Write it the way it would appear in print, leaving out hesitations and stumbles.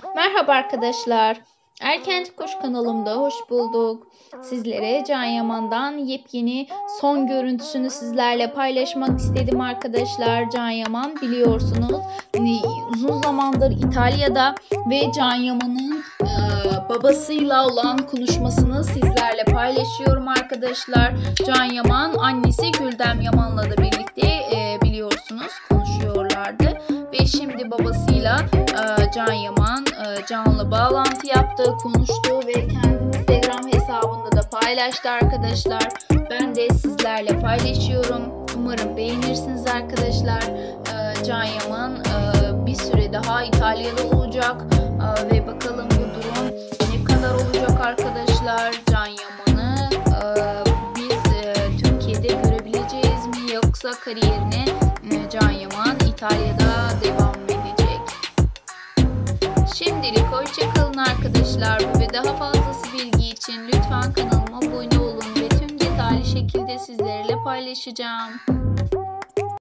Merhaba arkadaşlar. Erkenci Kuş kanalımda hoş bulduk. Sizlere Can Yaman'dan yepyeni son görüntüsünü sizlerle paylaşmak istedim arkadaşlar. Can Yaman biliyorsunuz uzun zamandır İtalya'da ve Can Yaman'ın babasıyla olan konuşmasını sizlerle paylaşıyorum arkadaşlar. Can Yaman annesi Güldem Yaman'la da birlikte biliyorsunuz konuşuyorlardı. Ve şimdi babasıyla Can Yaman canlı bağlantı yaptı, konuştu ve kendi Instagram hesabında da paylaştı arkadaşlar. Ben de sizlerle paylaşıyorum. Umarım beğenirsiniz arkadaşlar. Can Yaman bir süre daha İtalya'da olacak ve bakalım bu durum ne kadar olacak arkadaşlar. Can Yaman'ı biz Türkiye'de görebileceğiz mi, yoksa kariyerine Can Yaman İtalya'da devam edecek. Şimdilik hoşçakalın arkadaşlar ve daha fazlası bilgi için lütfen kanalıma abone olun ve tüm detaylı şekilde sizlerle paylaşacağım.